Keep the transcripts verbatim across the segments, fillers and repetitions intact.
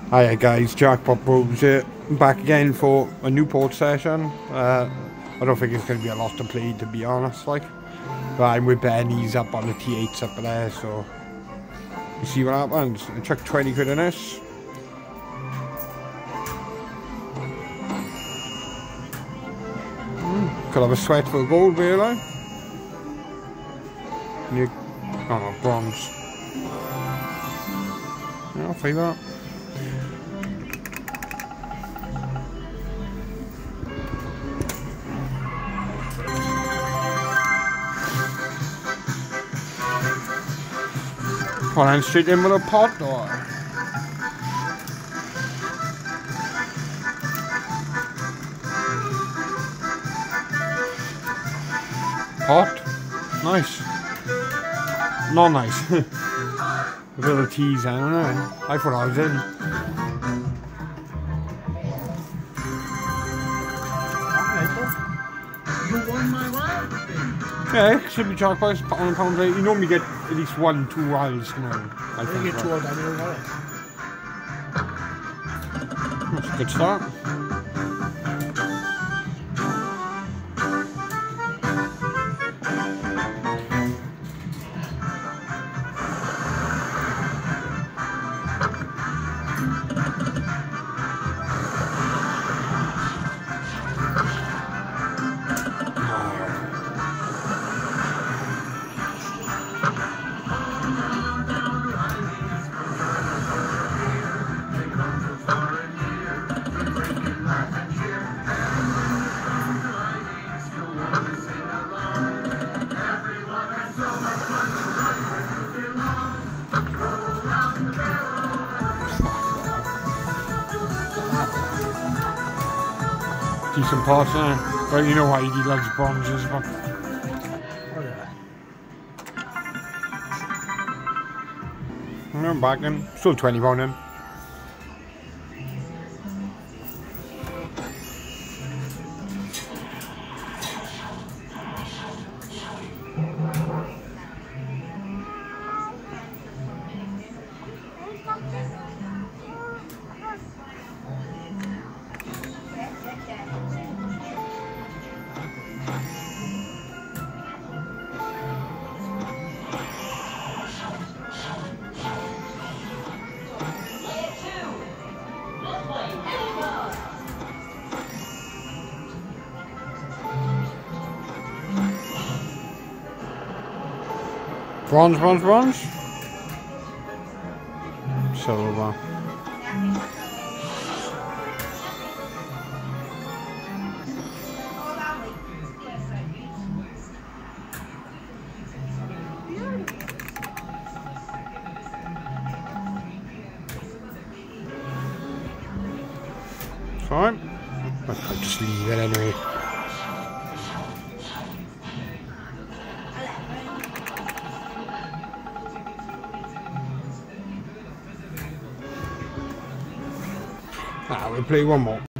Hiya guys, Jackpot Bros here, back again for a Newport session. Uh, I don't think it's going to be a lot to play, to be honest, like. But I'm with Ben, he's up on the T eights up there, so we'll see what happens. I chuck twenty quid in this. Mm, could have a sweat for a gold, really. You, oh no, bronze. Yeah, I'll take that. Well, I'm straight in with a pot or pot? Nice. Not nice. A bit of tease, I don't know. I thought I was in. You won my wild thing. Yeah, should be Jackpot on a pound rate. You normally get at least one, two wilds, you know. I think get two right. of them, you know. That's a good start. Decent parts there, but you know why he loves bronzes. But Oh yeah. I'm back then, still twenty pound in. Bronze, bronze, bronze. Silver. Fine. I'll just leave it anyway. Ah, we'll play one more.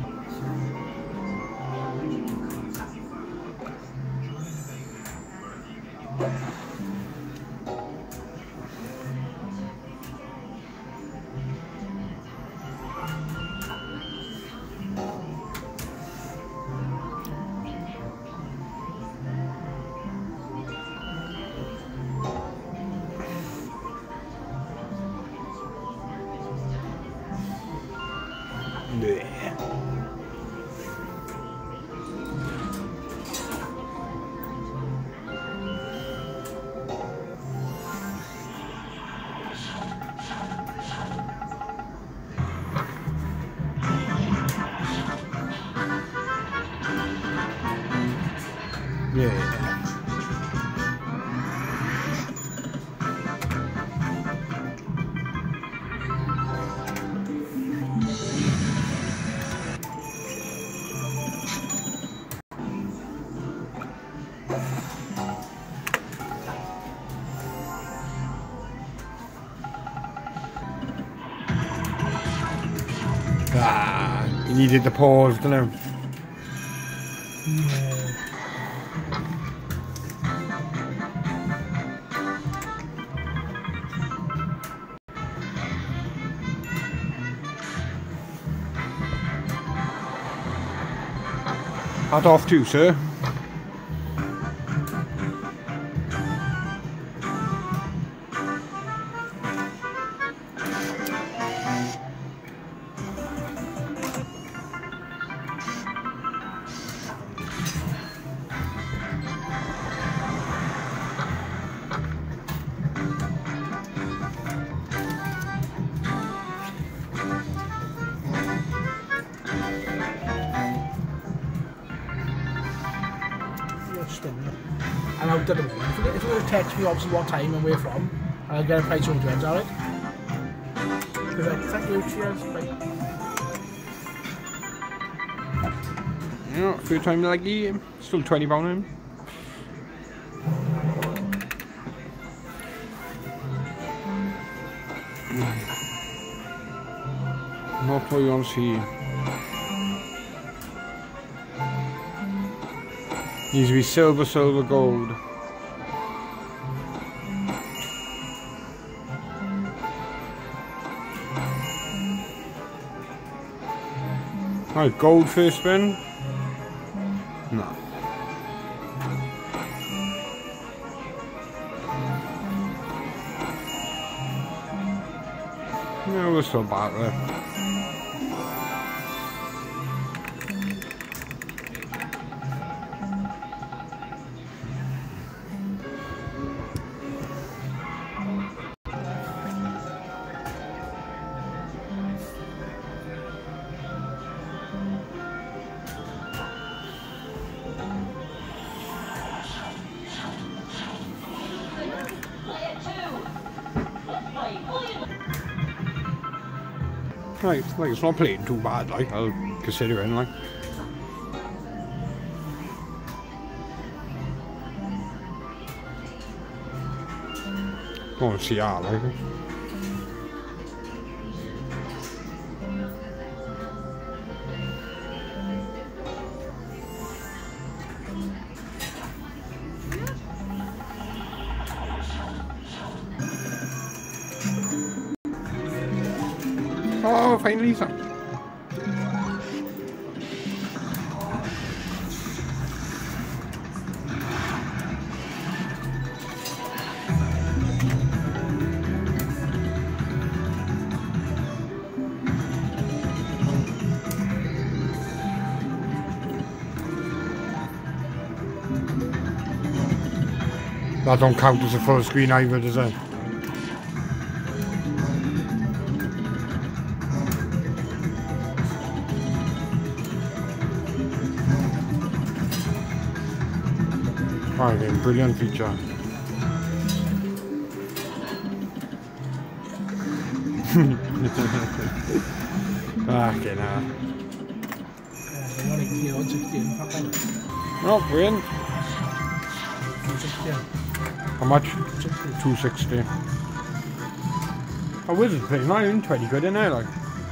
Yeah. Yeah. Ah, you needed the pause, didn't you? Yeah. Hat off too, sir. And I'll do it. If you, if you were to text me obviously what time and where from, I'll get a price over to you, alright? Perfect. Thank you, cheers. Bye. Yeah, third time lucky. Still twenty pound in. Not what you want to see. Needs to be silver, silver, gold. Right, gold first spin. No. No, we're still back there. Right, like it's not playing too bad, like I'll consider it, like. Go and see how, like. Oh, finally some. That don't count as a full screen either, does it? Oh, again, brilliant feature. Fucking hell. Oh, we're in. How much? two sixty. Oh, Wizards playing not even twenty quid in there, like.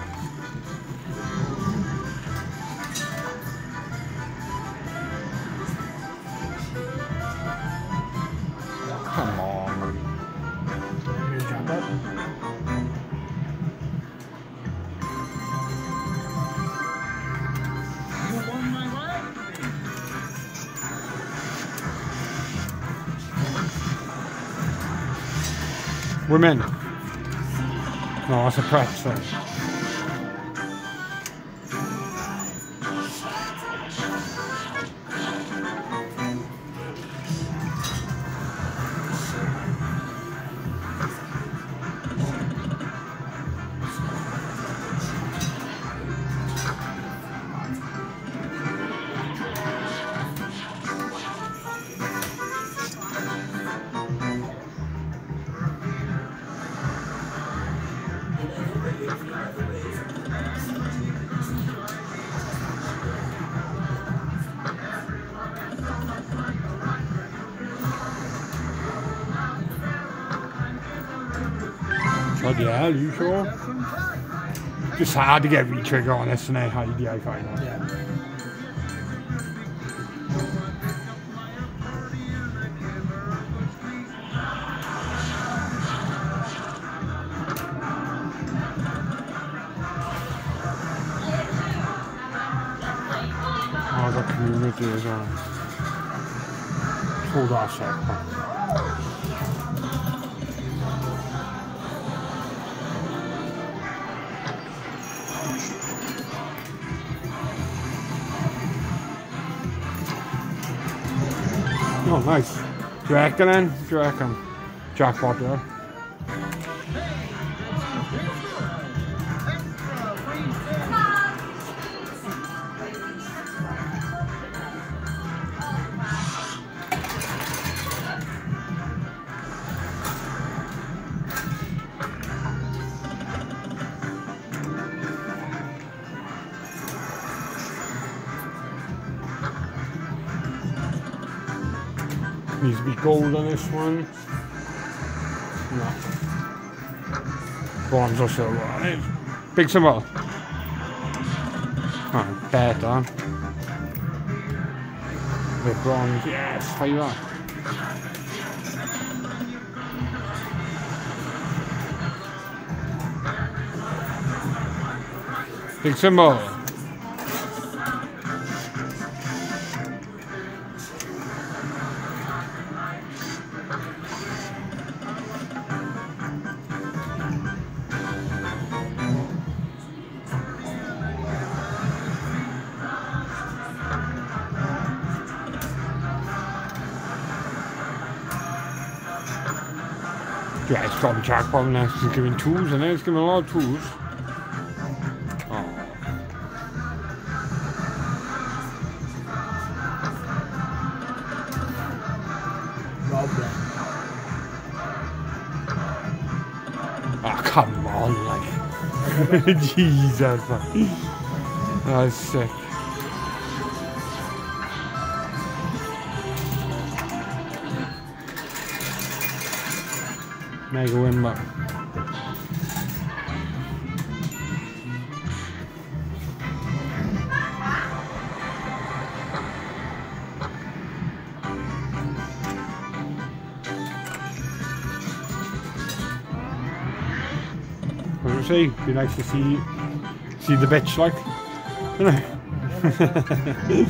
Come on. Here's Jackpot. You won my way. Women. No, that's a press thing. Bloody hell, you sure? Just hard to get re-trigger on this, isn't it, Heidi, I find. Yeah. Oh, of a community as well. Hold on a sec. Oh, nice. Do you reckon then? Do you reckon? Jackpot there. Needs to be gold on this one. No. Bronze or silver. Big symbol. Oh, better. The bronze, yes, fire. Big symbol. Yeah, it's got a jackpot now. It's giving twos, and it's giving a lot of twos. Oh. Oh, come on, like. Jesus, man. That's sick. Mega win back. As I say, it'd be nice to see see the bitch, like, you know.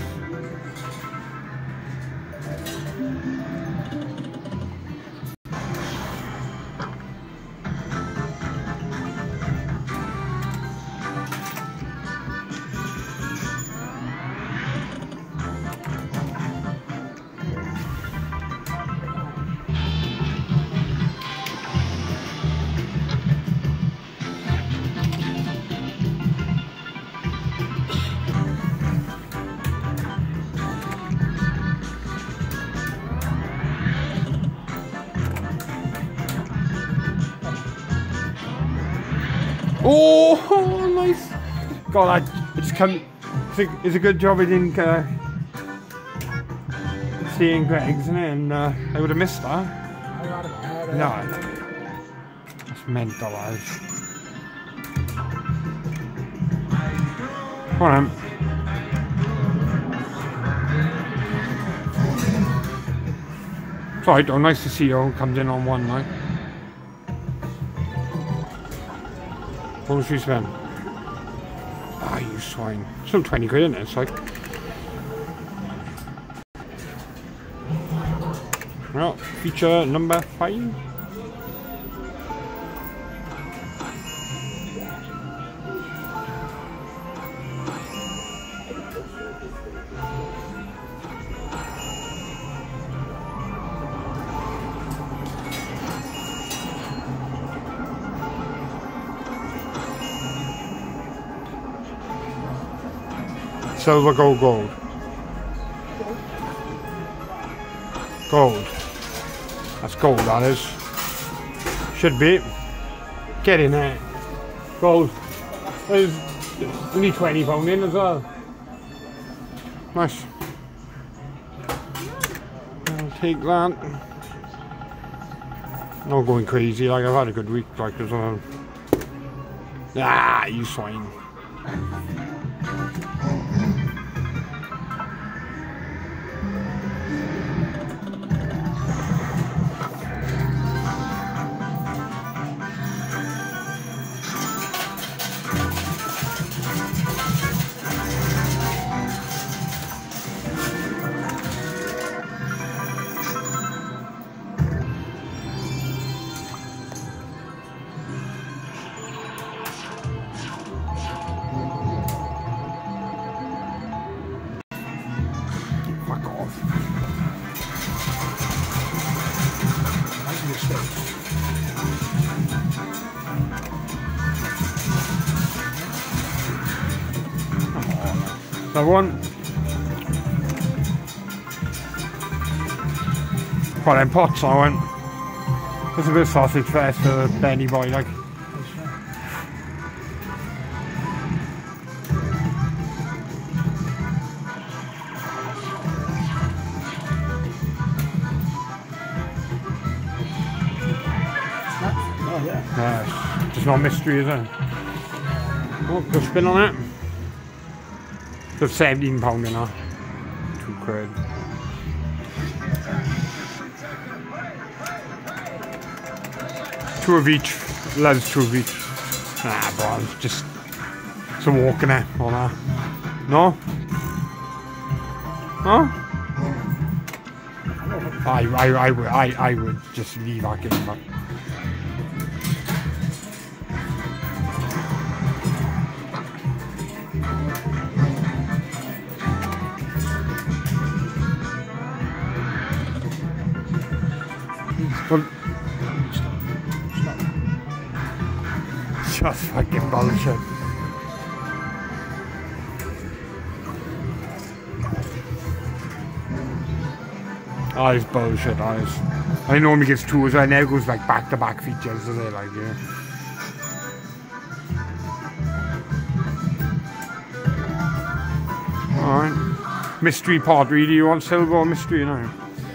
Oh, nice! God, I, I just can't. It's a, it's a good job I didn't uh, see in Greg's, isn't it? And uh, I would have missed that. No, that's mental, guys. Come on. It's alright though, nice to see you all comes in on one night. What was she spend? Ah, you swine. Still twenty quid in it, it's like. Well, feature number five. Silver, gold, gold. Gold. That's gold, that is. Should be. Get in there. Gold. There's only twenty pound in as well. Nice. I'll take that. Not going crazy, like I've had a good week, like as well. Ah, you swine. That one. What them pots I want. There's a bit of sausage first for Benny boy like. Oh yeah. Uh, there's no mystery, is there? Oh, good spin on it. There's seventeen pound in there. Two quid. Two of each. Loves two of each. Nah, bro, it's just some walking there on that. No? No? I, I, I, would, I, I would just leave that game, but. Well, just fucking bullshit. Oh, it's bullshit, that is. I normally gets two as well, now it goes like back to back features, is it? Like, yeah. Alright. Mystery pot, really? You want silver or mystery now?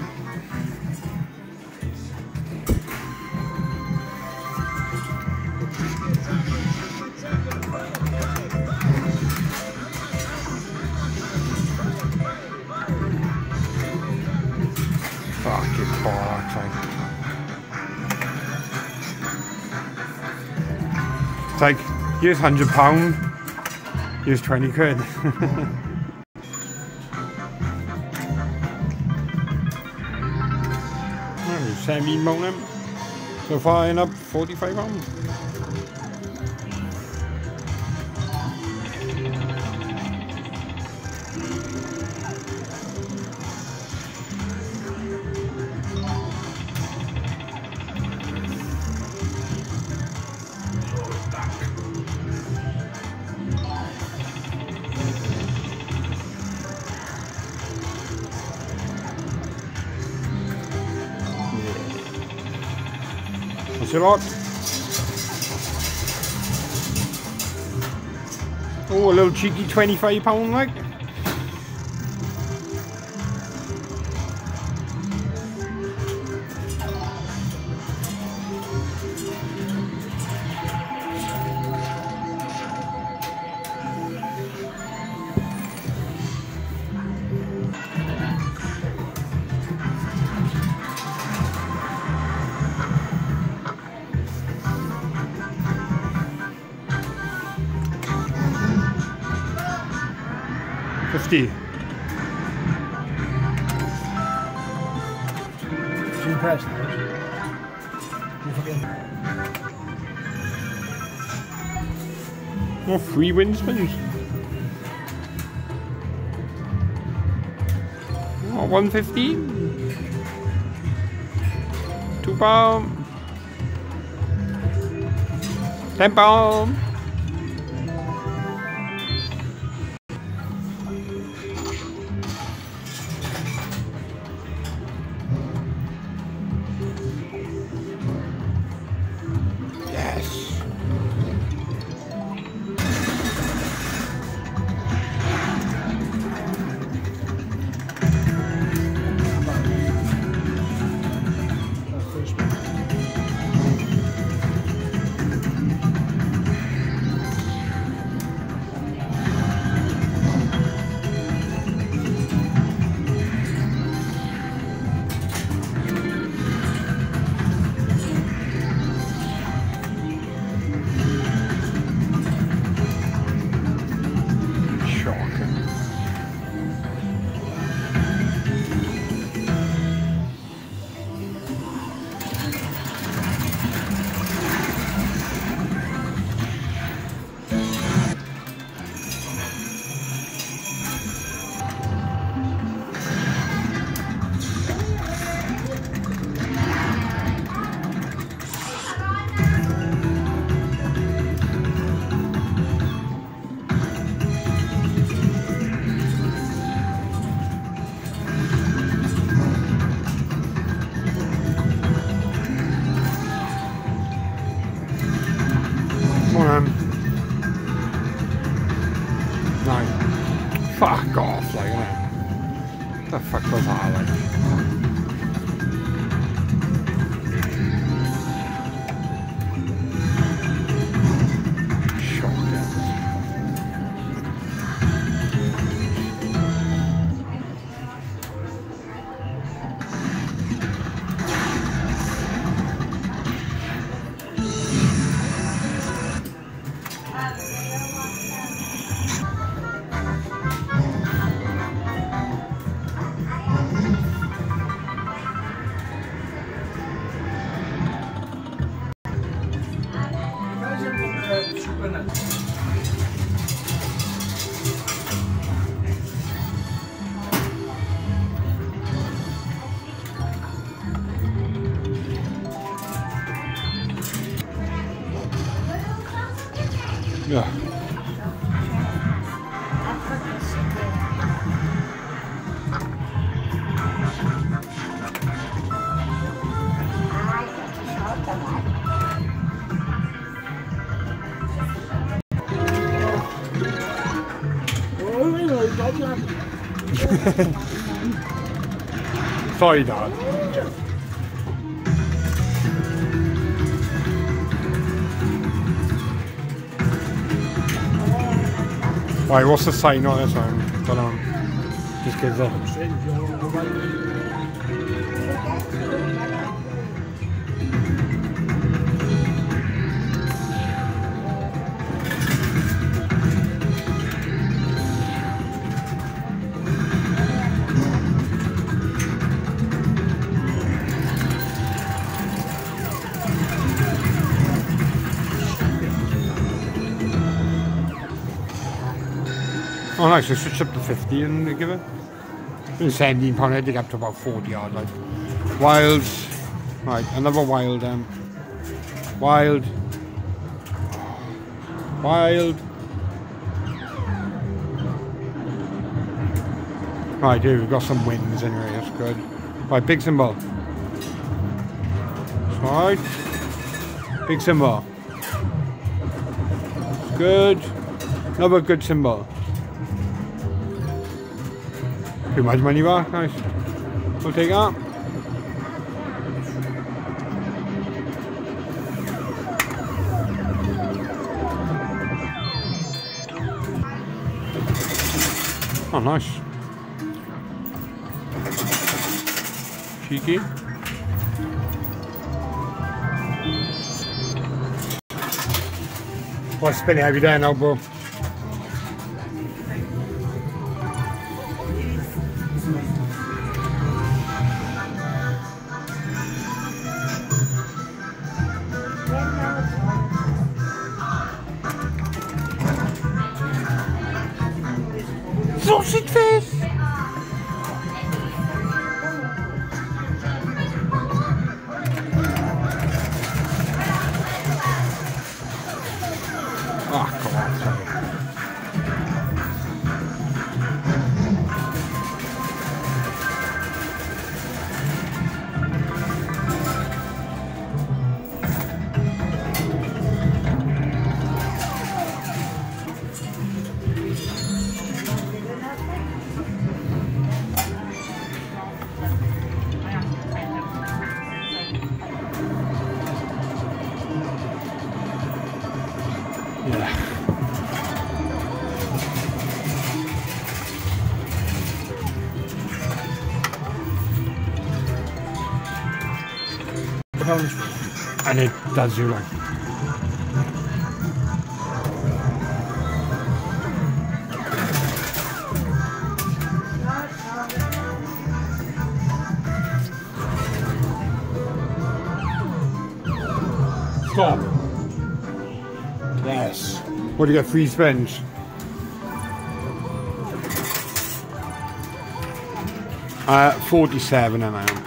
Fucking bollocks, like. It's like, here's one hundred pound, here's twenty quid. seventeen pound them. So far I end up forty-five pounds. What's your lot? Oh, a little cheeky twenty-five pound like. fifty. She's impressed. You fucking. More free win spins. Oh, one fifteen. Two pound. Ten pound. fuck off, like, innit? The fuck was that, like? Yeah. Sorry, Dad. Right, what's the sign on this one? Don't know. Just gives up. Oh nice, so switch up to fifty and they give it. It's seventeen pound, I think up to about forty yard like. Wilds. Right, another wild um wild. Wild. Right, here we've got some wins anyway, that's good. Right, big symbol. Right. Big symbol. Good. Another good symbol. Too much money back, nice. We'll take that. Oh, nice. Cheeky. I'll spin it every day now, bro. Sausage face! Oh, come on, sorry. Yeah. And it does you like. Stop. Yes. What do you get? Free spins. Uh, forty-seven and I am.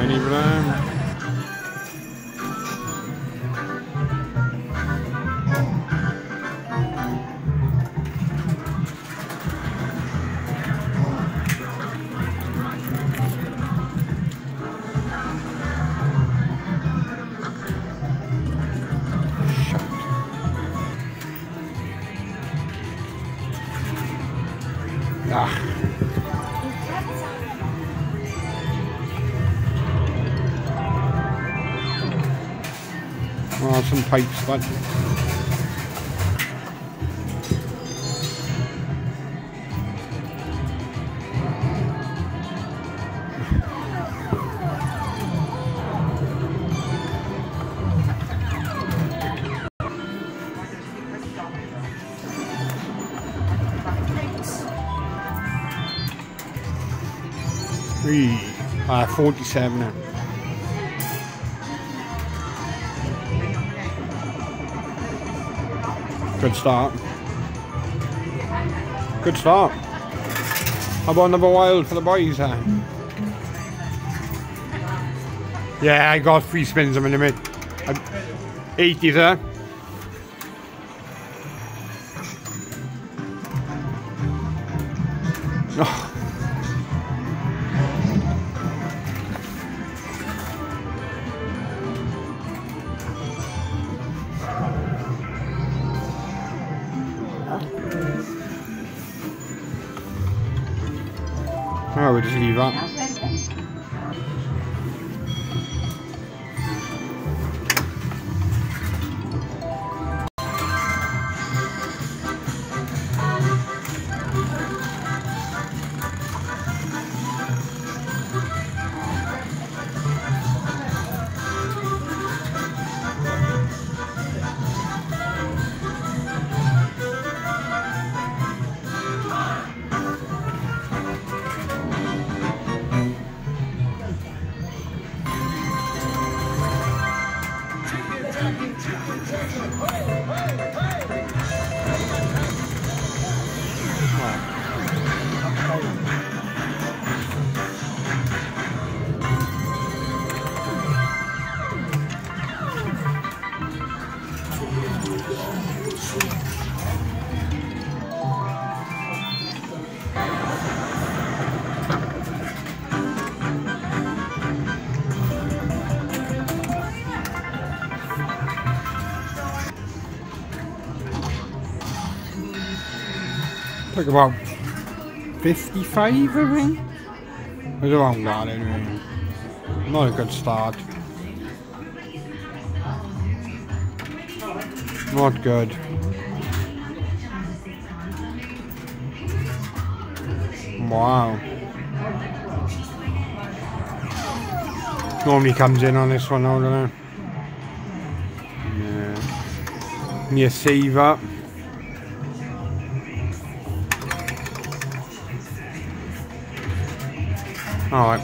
leave it on. Ah. Oh, some pipes, but three, uh, forty-seven now. Good start. Good start. How about another wild for the boys, huh? Yeah, I got three spins a minute. eighty there. Oh. Oh, we'll just leave that. Took about fifty-five, I think. It was around that anyway. Not a good start. Not good. Wow. Normally comes in on this one, I don't know. Yeah. Near save up. Alright.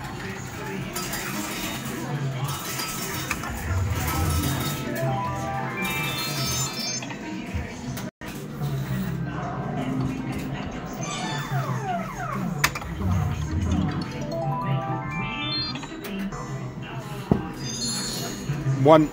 One.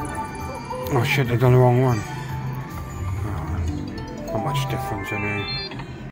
Oh shit, they've done the wrong one. Oh, not much difference anyway.